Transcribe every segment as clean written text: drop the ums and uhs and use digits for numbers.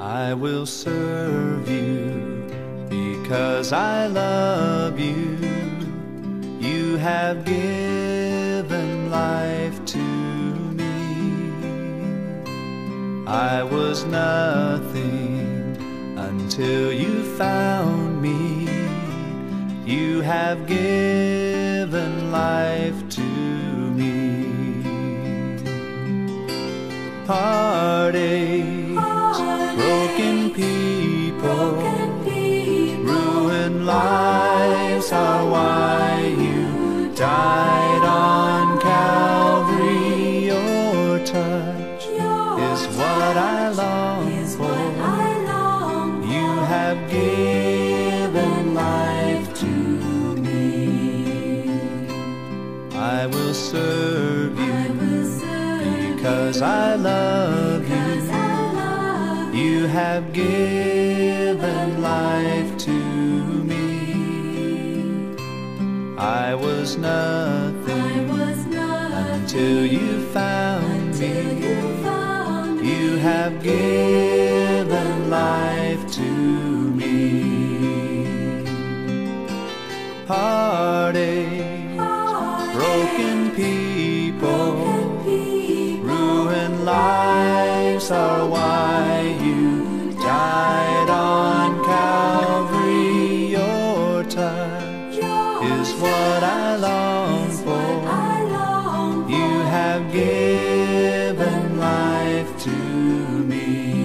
I will serve you because I love you. You have given life to me. I was nothing until you found me. You have given life to me. Heartaches, broken people, ruined lives are why you died on Calvary. Your touch is what I long for. You have given life to me. I will serve you because I love you. You have given life to me. I was nothing until you found me. You have given life to me. Heartaches, broken people, ruined lives are why you died on Calvary. Your touch is what I long for. You have given life to me.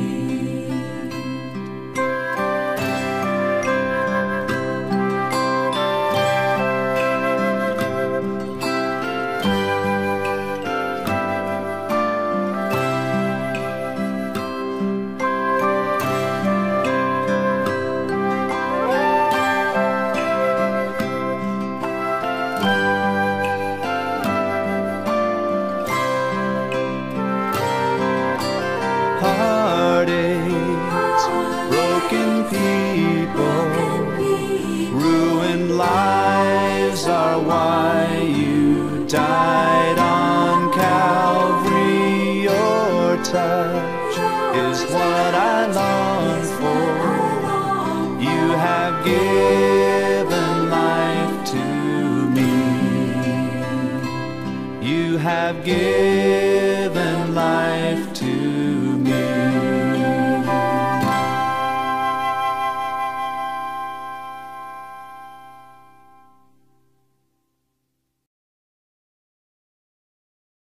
Heartaches, broken people, ruined lives are why you died on Calvary. Your touch is what I long for. You have given life to me. You have given life